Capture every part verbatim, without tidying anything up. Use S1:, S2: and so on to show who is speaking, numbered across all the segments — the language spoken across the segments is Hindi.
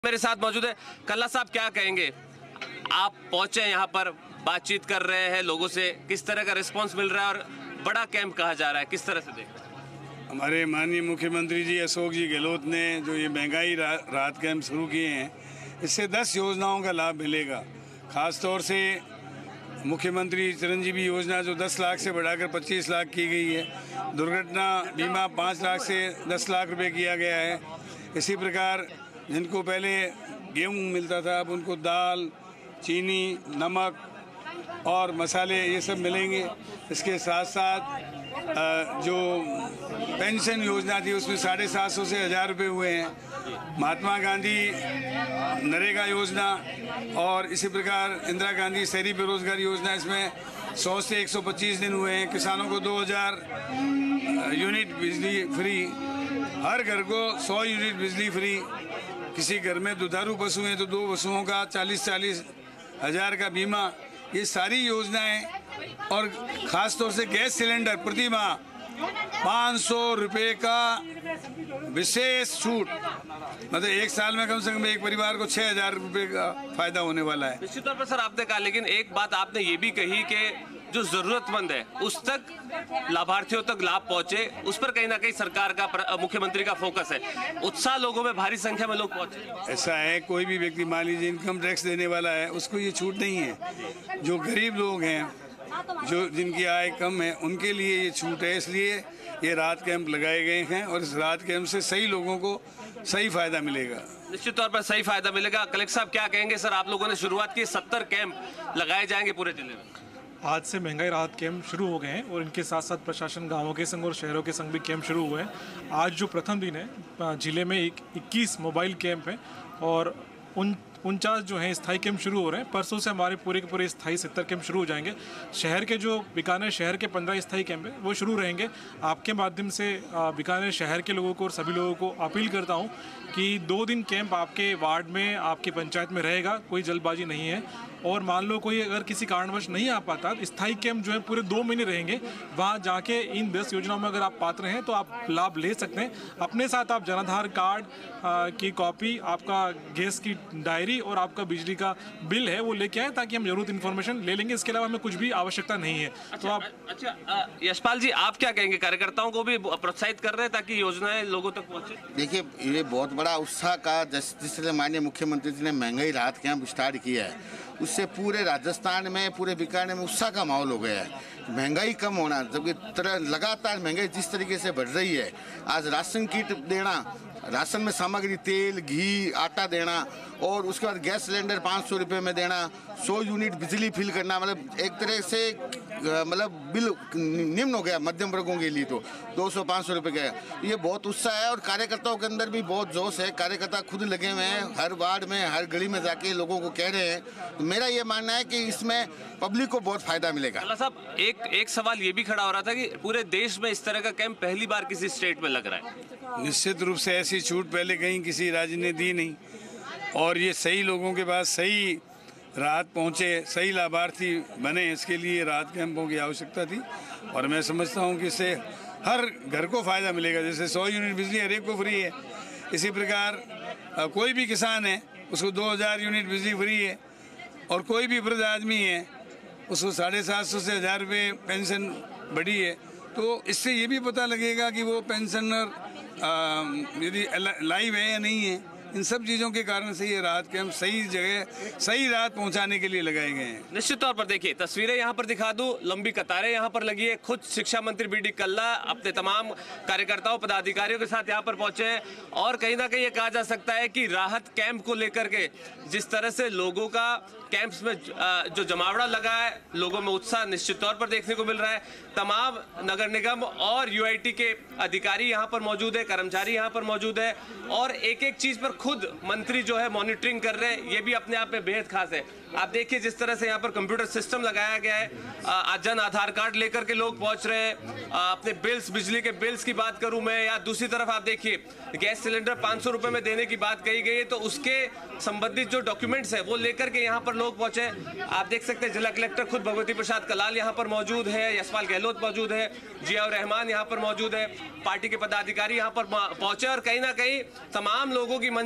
S1: मेरे साथ मौजूद है कल्ला साहब, क्या कहेंगे? आप पहुंचे यहाँ पर, बातचीत कर रहे हैं लोगों से, किस तरह का रिस्पांस मिल रहा है और बड़ा कैंप कहा जा रहा है, किस तरह से देख रहे हैं?
S2: हमारे माननीय मुख्यमंत्री जी अशोक जी गहलोत ने जो ये महंगाई रा, राहत कैंप शुरू किए हैं, इससे दस योजनाओं का लाभ मिलेगा। खास तौर से मुख्यमंत्री चिरंजीवी योजना जो दस लाख से बढ़ाकर पच्चीस लाख की गई है, दुर्घटना बीमा पाँच लाख से दस लाख रुपए किया गया है। इसी प्रकार जिनको पहले गेहूं मिलता था, अब उनको दाल, चीनी, नमक और मसाले ये सब मिलेंगे। इसके साथ साथ जो पेंशन योजना थी उसमें साढ़े सात सौ से हज़ार रुपये हुए हैं। महात्मा गांधी नरेगा योजना और इसी प्रकार इंदिरा गांधी शहरी बेरोजगार योजना, इसमें सौ से एक सौ पच्चीस दिन हुए हैं। किसानों को दो हज़ार यूनिट बिजली फ्री, हर घर को सौ यूनिट बिजली फ्री। किसी घर में दुधारू पशु हैं तो दो पशुओं का चालीस चालीस हजार का बीमा। ये सारी योजनाएं और ख़ास तौर से गैस सिलेंडर प्रति माह पाँच सौ रुपये का विशेष छूट, मतलब एक साल में कम से कम एक परिवार को छः हजार रुपये का फायदा होने वाला है।
S1: निश्चित तौर पर सर आपने कहा, लेकिन एक बात आपने ये भी कही कि जो जरूरतमंद है उस तक, लाभार्थियों तक लाभ पहुंचे, उस पर कहीं ना कहीं सरकार का, मुख्यमंत्री का फोकस है। उत्साह लोगों में, भारी संख्या में लोग पहुंचे।
S2: ऐसा है, कोई भी व्यक्ति मान लीजिए इनकम टैक्स देने वाला है, उसको ये छूट नहीं है। जो गरीब लोग हैं, जो जिनकी आय कम है, उनके लिए ये छूट है। इसलिए ये राहत कैंप लगाए गए हैं और इस राहत कैंप से सही लोगों को सही फायदा मिलेगा।
S1: निश्चित तौर पर सही फायदा मिलेगा। कलेक्टर साहब क्या कहेंगे? सर आप लोगों ने शुरुआत की, सत्तर कैंप लगाए जाएंगे पूरे जिले में।
S3: आज से महंगाई राहत कैंप शुरू हो गए हैं और इनके साथ साथ प्रशासन, गांवों के संग और शहरों के संग भी कैंप शुरू हुए हैं। आज जो प्रथम दिन है, जिले में एक इक्कीस मोबाइल कैंप हैं और उन उनचास जो हैं स्थायी कैंप शुरू हो रहे हैं। परसों से हमारे पूरे के पूरे स्थायी सत्तर कैंप शुरू हो जाएंगे। शहर के जो बीकानेर शहर के पंद्रह स्थायी कैंप हैं वो शुरू रहेंगे। आपके माध्यम से बीकानेर शहर के लोगों को और सभी लोगों को अपील करता हूँ कि दो दिन कैंप आपके वार्ड में, आपकी पंचायत में रहेगा। कोई जल्दबाजी नहीं है और मान लो कोई अगर किसी कारणवश नहीं आ पाता, स्थायी कैंप जो है पूरे दो महीने रहेंगे। वहाँ जाके इन दस योजनाओं में अगर आप पात्र हैं तो आप लाभ ले सकते हैं। अपने साथ आप जनाधार कार्ड की कॉपी, आपका गैस की डायरी और आपका बिजली का बिल है वो लेके आए, ताकि हम जरूरत इन्फॉर्मेशन ले लेंगे। इसके अलावा हमें कुछ भी आवश्यकता नहीं है।
S1: अच्छा,
S3: तो आप
S1: अच्छा यशपाल जी, आप क्या कहेंगे? कार्यकर्ताओं को भी प्रोत्साहित कर रहे हैं ताकि योजनाएं लोगों तक पहुंचे।
S4: देखिए, ये बहुत बड़ा उत्साह का, जिस जिस तरह माननीय मुख्यमंत्री जी ने महंगाई राहत कैंप स्टार्ट किया है, उससे पूरे राजस्थान में, पूरे बीकानेर में उत्साह का माहौल हो गया है। महंगाई कम होना, जबकि तरह लगातार महंगाई जिस तरीके से बढ़ रही है, आज राशन किट देना, राशन में सामग्री तेल, घी, आटा देना और उसके बाद गैस सिलेंडर पाँच सौ रुपये में देना, सौ यूनिट बिजली फिल करना, मतलब एक तरह से मतलब बिल निम्न हो गया मध्यम वर्गों के लिए। तो दो सौ पाँच सौ रुपये का ये बहुत उत्साह है और कार्यकर्ताओं के अंदर भी बहुत जोश है। कार्यकर्ता खुद लगे हुए हैं, हर वार्ड में, हर गली में जाके लोगों को कह रहे हैं। तो मेरा ये मानना है कि इसमें पब्लिक को बहुत फायदा मिलेगा।
S1: कल्ला साहब, एक एक सवाल ये भी खड़ा हो रहा था कि पूरे देश में इस तरह का कैंप पहली बार किसी स्टेट में लग रहा है।
S2: निश्चित रूप से ऐसी छूट पहले कहीं किसी राज्य ने दी नहीं और ये सही लोगों के पास सही राहत पहुँचे, सही लाभार्थी बने, इसके लिए राहत कैंपों की आवश्यकता थी। और मैं समझता हूँ कि इससे हर घर को फ़ायदा मिलेगा। जैसे सौ यूनिट बिजली हर एक को फ्री है, इसी प्रकार कोई भी किसान है उसको दो हज़ार यूनिट बिजली फ्री है और कोई भी वृद्ध आदमी है उसको साढ़े सात सौ से हज़ार रुपये पेंशन बढ़ी है। तो इससे ये भी पता लगेगा कि वो पेंशनर यदि लाइव है या नहीं है। इन सब चीज़ों के कारण से ये राहत कैंप सही जगह, सही राहत पहुंचाने के लिए लगाए गए हैं।
S1: निश्चित तौर पर देखिए, तस्वीरें यहाँ पर दिखा दूं, लंबी कतारें यहाँ पर लगी है। खुद शिक्षा मंत्री बी डी कल्ला अपने तमाम कार्यकर्ताओं, पदाधिकारियों के साथ यहाँ पर पहुंचे हैं और कहीं ना कहीं ये कहा जा सकता है कि राहत कैंप को लेकर के जिस तरह से लोगों का कैंप्स में जो जमावड़ा लगा है, लोगों में उत्साह निश्चित तौर पर देखने को मिल रहा है। तमाम नगर निगम और यू आई टी के अधिकारी यहाँ पर मौजूद है, कर्मचारी यहाँ पर मौजूद है और एक एक चीज पर खुद मंत्री जो है मॉनिटरिंग कर रहे हैं। ये भी अपने आप में बेहद खास है। आप देखिए जिस तरह से यहाँ पर कंप्यूटर सिस्टम लगाया गया है, जन आधार कार्ड लेकर के लोग पहुंच रहे हैं। अपने बिल्स, बिजली के बिल्स की बात करूं मैं, या दूसरी तरफ आप देखिए गैस सिलेंडर पाँच सौ रुपए में देने की बात कही गई है, तो उसके संबंधित जो डॉक्यूमेंट्स है वो लेकर के यहाँ पर लोग पहुंचे। आप देख सकते हैं जिला कलेक्टर खुद भगवती प्रसाद कलाल यहाँ पर मौजूद है, यशपाल गहलोत मौजूद है, जिया रहमान यहाँ पर मौजूद है, पार्टी के पदाधिकारी यहाँ पर पहुंचे और कहीं ना कहीं तमाम लोगों की मंशा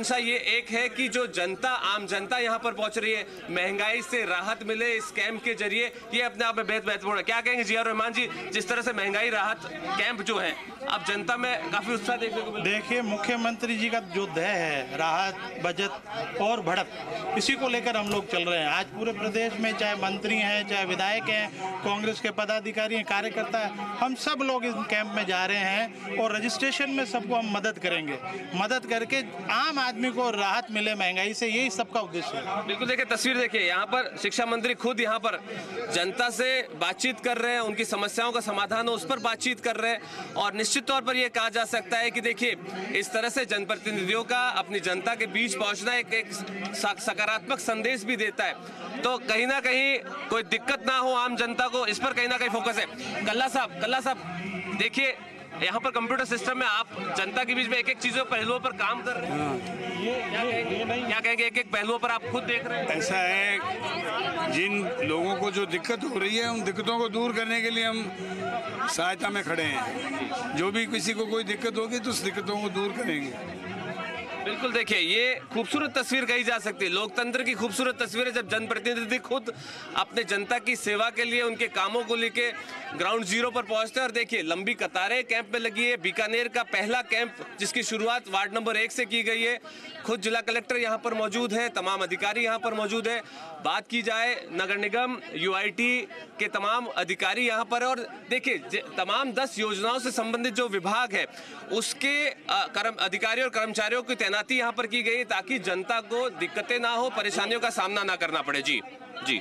S1: मंशा ये एक है कि जो जनता, आम जनता यहाँ पर पहुंच रही है, महंगाई से राहत मिले इस कैंप के जरिए, ये अपने आप में बेहद महत्वपूर्ण है। क्या कहेंगे जिया रहमान जी, जिस तरह से महंगाई राहत कैंप जो है अब जनता में काफी उत्साह देखने को मिला?
S5: देखिए, मुख्यमंत्री जी का जो ध्येय है राहत, बचत और बढ़त, इसी को लेकर हम लोग चल रहे हैं। आज पूरे प्रदेश में चाहे मंत्री हैं, चाहे विधायक हैं, कांग्रेस के पदाधिकारी हैं, कार्यकर्ता हैं, हम सब लोग इस कैंप में जा रहे हैं और रजिस्ट्रेशन में सबको हम मदद करेंगे। मदद करके आम आदमी को राहत मिले महंगाई से, यही सबका उद्देश्य है।
S1: बिल्कुल, देखिए तस्वीर देखिए, यहाँ पर शिक्षा मंत्री खुद यहाँ पर जनता से बातचीत कर रहे हैं, उनकी समस्याओं का समाधान हो उस पर बातचीत कर रहे हैं। और निश्चित तौर पर यह कहा जा सकता है कि देखिए, इस तरह से जनप्रतिनिधियों का अपनी जनता के बीच पहुंचना एक, एक सकारात्मक संदेश भी देता है। तो कहीं ना कहीं कोई दिक्कत ना हो आम जनता को, इस पर कहीं ना कहीं फोकस है। कल्ला साहब कल्ला साहब देखिए, यहाँ पर कंप्यूटर सिस्टम में आप जनता के बीच में एक एक चीजों पहलुओं पर काम कर रहे हैं। ये क्या कहेंगे, क्या कहेंगे एक एक पहलुओं पर आप खुद देख रहे हैं?
S2: ऐसा है, जिन लोगों को जो दिक्कत हो रही है उन दिक्कतों को दूर करने के लिए हम सहायता में खड़े हैं। जो भी किसी को कोई दिक्कत होगी तो उस दिक्कतों को दूर करेंगे।
S1: बिल्कुल, देखिए ये खूबसूरत तस्वीर कही जा सकती है, लोकतंत्र की खूबसूरत तस्वीर है जब जनप्रतिनिधि खुद अपने जनता की सेवा के लिए, उनके कामों को लेके ग्राउंड जीरो पर पहुंचते हैं। और देखिए, लंबी कतारें कैंप में लगी है। बीकानेर का पहला कैंप जिसकी शुरुआत वार्ड नंबर एक से की गई है, खुद जिला कलेक्टर यहाँ पर मौजूद है, तमाम अधिकारी यहाँ पर मौजूद है। बात की जाए नगर निगम, यूआईटी के तमाम अधिकारी यहाँ पर, और देखिए तमाम दस योजनाओं से संबंधित जो विभाग है उसके कर्म अधिकारी और कर्मचारियों की तैनाती यहाँ पर की गई ताकि जनता को दिक्कतें ना हो, परेशानियों का सामना ना करना पड़े। जी जी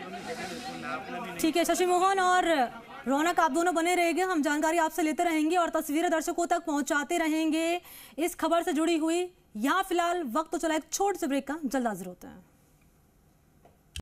S6: ठीक है शशि मोहन और रौनक, आप दोनों बने रहेंगे, हम जानकारी आपसे लेते रहेंगे और तस्वीरें दर्शकों तक पहुंचाते रहेंगे इस खबर से जुड़ी हुई। यहाँ फिलहाल वक्त तो चला एक छोटे से ब्रेक का, जल्द हाजिर होते हैं।